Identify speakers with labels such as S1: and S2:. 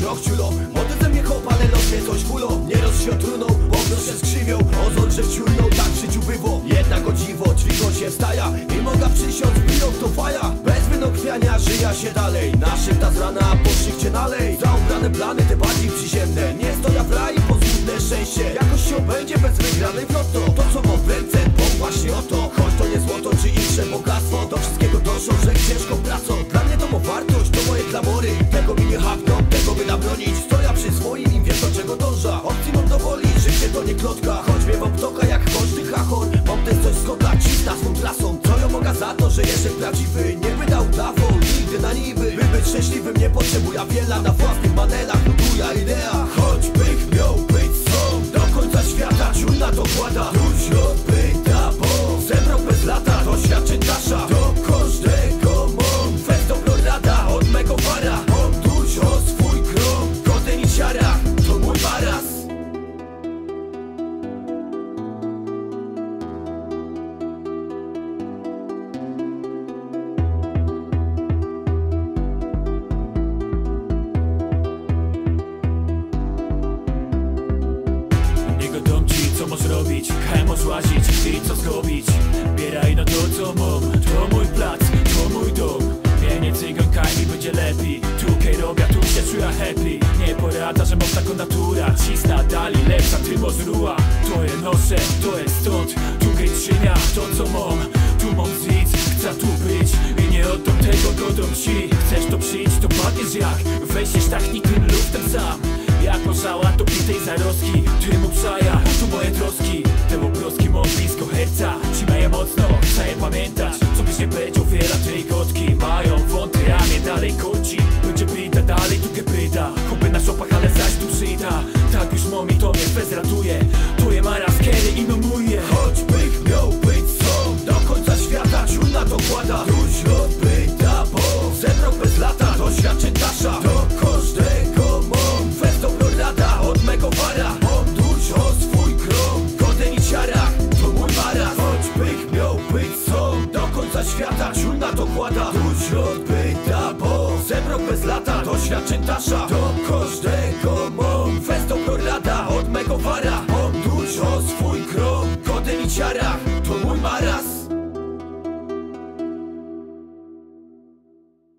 S1: krok ciulo. Młody ze mnie chłop, ale los mnie coś fulo. Nieraz się trunął, obrót się skrzywią. Ozor, że wciurnął, tak w życiu bywo. Jednak o dziwo, dźwigą się wstaja i mogła przysiąc, biją to faja. Bez wynokwiania żyja się dalej. Naszych ta z rana, po szychcie nalej. Za ubrane plany, te bardziej przyziemne. Nie stoja w raj, pozwólne szczęście. Jakoś się obędzie bez wygranej w lotto. To co mam w ręce, bo właśnie o to. Choć to nie złoto, czy inne bogactwo. Do wszystkiego doszło, że ciężką pracą. Dla mnie to ma wartość, to moje klamory. Tego mi nie hakną, tego by nabronić. Stoja przy swoim i wiem do czego dąża. Opcji mam dowoli, życie to nie klotka. Choć miewam ptoka jak każdy chachor. Mam też coś z kota, cisna swą trasą. Co ja mogę za to, że jestem prawdziwy. Nie wydał dawą, nigdy na niby. By być szczęśliwym nie potrzebuję wiele. Na własnych manelach buduję idea. Choćbych miał być są, do końca świata ciul na to kłada. Dużo pyta, bo zebrał bez lata. Doświadczeń nasza, do każdego mam. Weź dobro rada od mego para. Mam dużo swój krok, goden i siara. To mój baraz.
S2: Co możesz robić, kaj możesz łazić i co zgubić. Bieraj no to co mam, to mój plac, to mój dom. Mnie nie cygan, kaj mi będzie lepiej. Tu robię, tu się czuję happy. Nie porada, że mam taką natura. Cisna dali, lepsza, ty możesz ruła. To je noszę, to jest stąd. Tu trzynia, to co mam. Tu mam zwiedz, chcę tu być. I nie oddam tego, godom ci. Chcesz to przyjść, to padniesz jak weźmiesz technikiem luftem sam. Jak pożała to pitej zaroski. Ty mu przaja, tu moje troski. Te obroski mam blisko herca. Trzymaj je mocno, chcę je pamiętać. Co byś nie powiedział, wiele tej kotki mają wąty, a mnie dalej koci. Będzie pyta, dalej tu pyta. Chłopy na szopach, ale zaś tu przyjda. Tak już mam i to mnie bezratuje. To je maraz, kiedy ino muje.
S1: Choćbych miał być są, do końca świata ciul na to kłada. Dużo pyta, bo zebrał bez lata. Doświadczeń nasza, do każdego mam. Weź dobro rada od mego para. Mam dużo swój krok, goden i ciara. To mój baraz. Choćbych miał być są, do końca świata ciul na to kłada. Dużo pyta, bo zebrał bez lata. Doświadczeń nasza, do każdego